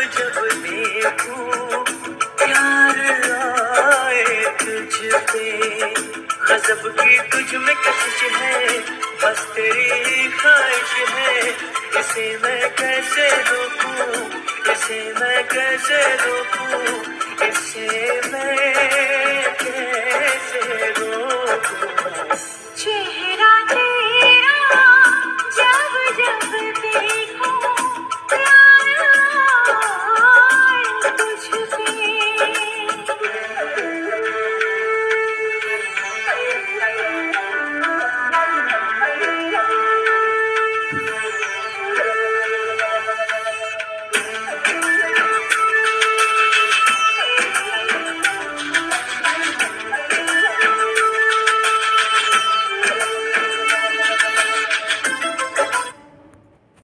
जब देखूं प्यार आए तुझ पे, गजब की तुझ में कशिश है, बस तेरी ख्वाहिश है। इसे मैं कैसे रोकूं, इसे मैं कैसे रोकूं, इसे मैं